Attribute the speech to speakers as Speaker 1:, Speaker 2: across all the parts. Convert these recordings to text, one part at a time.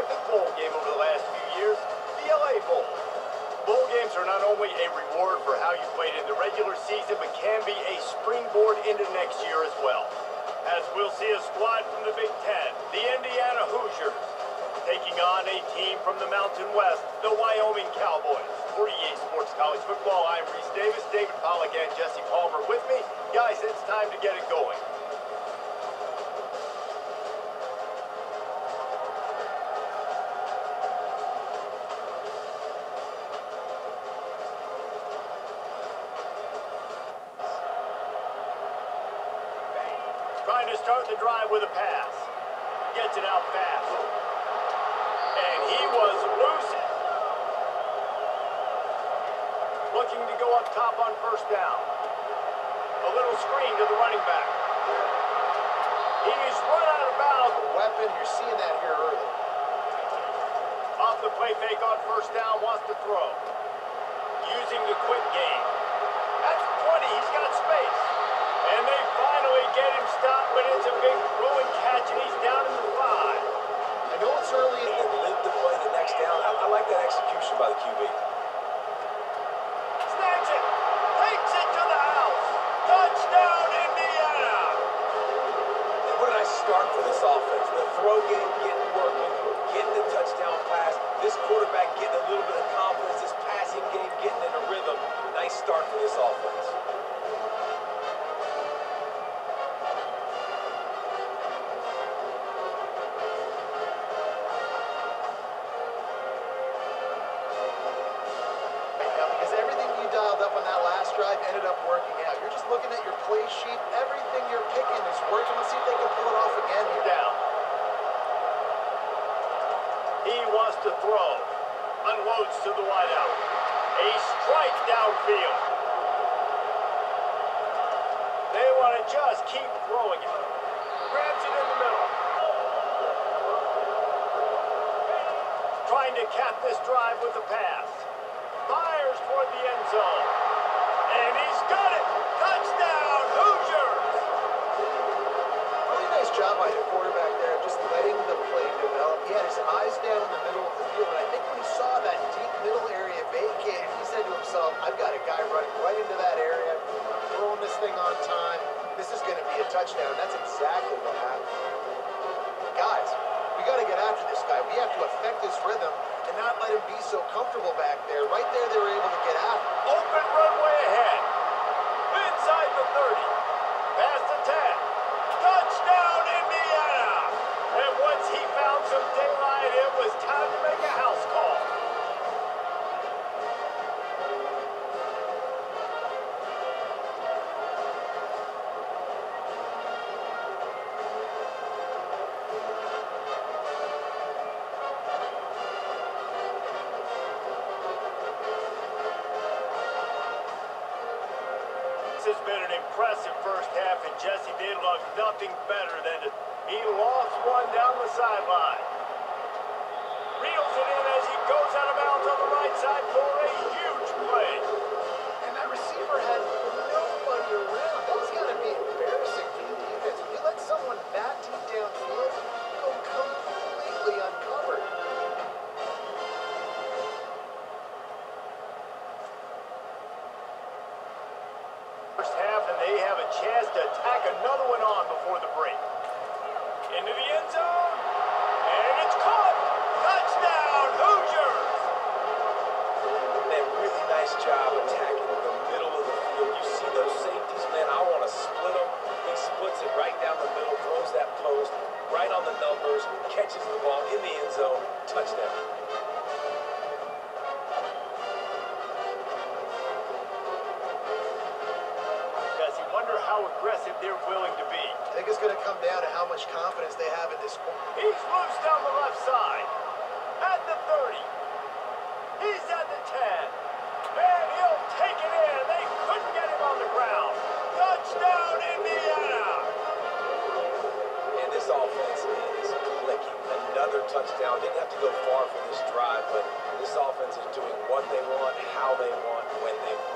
Speaker 1: big bowl game over the last few years, the LA Bowl. Bowl games are not only a reward for how you played in the regular season, but can be a springboard into next year as well. As we'll see a squad from the Big Ten, the Indiana Hoosiers, taking on a team from the Mountain West, the Wyoming Cowboys. For EA Sports College Football, I'm Reese Davis, David Pollack, and Jesse Palmer with me. Guys, it's time to get it going. Trying to start the drive with a pass. Gets it out fast. And he was loose. Looking to go up top on first down. A little screen to the running back. He's run out of bounds.
Speaker 2: A weapon, you're seeing that here early.
Speaker 1: Off the play fake on first down, wants to throw. Using the quick game. That's 20, he's got space. And they finally get him stopped, but it's a big throwing catch, and he's down in the 5.
Speaker 2: I know it's early and live to play the next down. I like that execution by the QB.
Speaker 1: Snags it. Takes it to the house. Touchdown, Indiana.
Speaker 2: And what a nice start for this offense. The throw game getting working, getting the touchdown pass. This quarterback getting a little bit of confidence. This passing game getting in a rhythm. Nice start for this offense.
Speaker 3: Ended up working out. You're just looking at your play sheet. Everything you're picking is working. Let's see if they can pull it off again here.
Speaker 1: Down. He wants to throw. Unloads to the wideout. A strike downfield. They want to just keep throwing it. Grabs it in the middle. Trying to cap this drive with a pass. Fires toward the end zone. And he's got it! Touchdown, Hoosiers!
Speaker 3: Really nice job by the quarterback there, just letting the play develop. He had his eyes down in the middle of the field, and I think when he saw that deep middle area vacated, he said to himself, I've got a guy running right into that area. I'm throwing this thing on time. This is going to be a touchdown. That's exactly what happened. Guys, we got to get after this guy. We have to affect his rhythm and not let him be so comfortable back there. Right there, they were able to get after him.
Speaker 1: Open runway ahead. Inside the 30. Past the 10. Touchdown, Indiana! And once he found some daylight, it was time to make a house call. This has been an impressive first half, and Jesse did look nothing better than he lost one down the sideline. Reels it in as he goes out of bounds on the right side for a huge play.
Speaker 3: And that receiver had nobody around. That's got to be embarrassing for the defense. When you let someone that deep downfield go completely uncovered.
Speaker 1: First half, and they have a chance to tack another one on before the break. Into the end zone, and it's caught. Touchdown, Hoosiers!
Speaker 2: Man, really nice job attacking the middle of the field. You see those safeties, man, I want to split them. He splits it right down the middle, throws that post, right on the numbers, catches the ball in the end zone, touchdown.
Speaker 1: How aggressive they're willing to be.
Speaker 3: I think it's going to come down to how much confidence they have in this squad.
Speaker 1: He's loose down the left side. At the 30. He's at the 10. And he'll take it in. They couldn't get him on the ground. Touchdown, Indiana!
Speaker 2: And this offense is clicking. Another touchdown. Didn't have to go far for this drive, but this offense is doing what they want, how they want, when they want.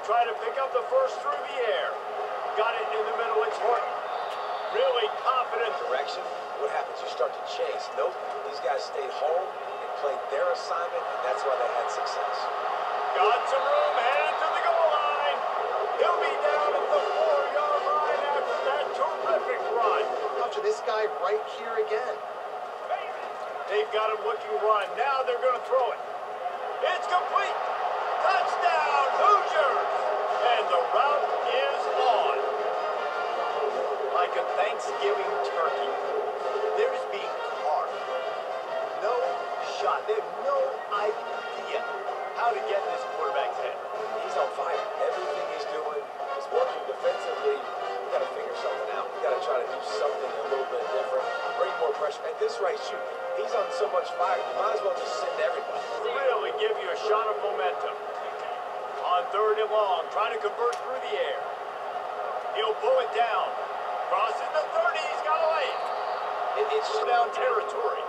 Speaker 1: try to pick up the first through the air. Got it in the middle. It's Horton. Really confident.
Speaker 2: Direction. What happens? You start to chase. Nope. These guys stayed home and played their assignment, and that's why they had success.
Speaker 1: Got some room, headed to the goal line. He'll be down at the 4-yard line after that terrific run.
Speaker 3: Watch this guy right here again.
Speaker 1: They've got him looking run. Now they're going to throw it. It's complete. Touchdown, Hoosiers. And the route is on. Like a Thanksgiving turkey, they're just being carved. No shot. They have no idea how to get in this quarterback's head.
Speaker 2: He's on fire. Everything he's doing is working defensively. We got to figure something out. We got to try to do something a little bit different. Bring more pressure. At this rate, shoot, he's on so much fire. You might as well just send everybody.
Speaker 1: Really give you a shot of momentum. On 3rd and long, trying to convert through the air. He'll pull it down. Crosses the 30. He's got a lane. It's down territory.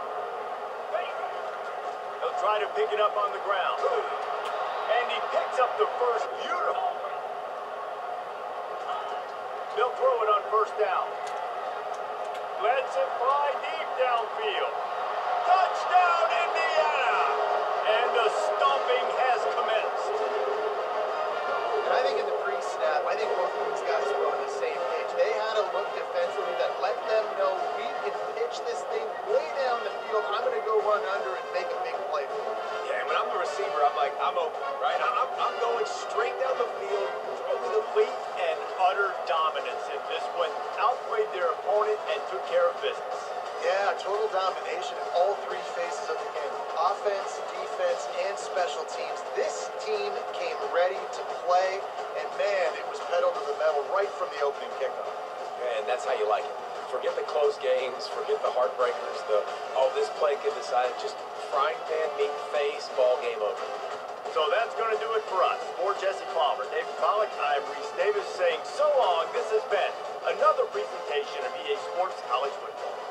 Speaker 1: He'll try to pick it up on the ground. And he picks up the first. Beautiful. They'll throw it on 1st down. Lets it fly deep downfield. Touchdown, Indiana! And the stomping has commenced.
Speaker 3: And I think in the pre-snap, I think both of these guys were on the same page. They had a look defensively that let them know we can pitch this thing way down the field. I'm going to go run under and make a big play for them.
Speaker 2: Yeah, and when I'm the receiver, I'm like, I'm open, right? I'm going straight down the field, throw me the
Speaker 1: Complete and utter dominance in this one. Outplayed their opponent and took care of business.
Speaker 3: Yeah, total domination in all 3 phases of the game. Offense, defense, and special teams. This team came ready to play, and man, it was pedal to the metal right from the opening kickoff.
Speaker 2: And that's how you like it. Forget the close games, forget the heartbreakers, this play could decide, just frying pan, meat face, ball game over.
Speaker 1: So that's going to do it for us. For Jesse Palmer, David Pollack, I'm Reese Davis saying so long. This has been another presentation of EA Sports College Football.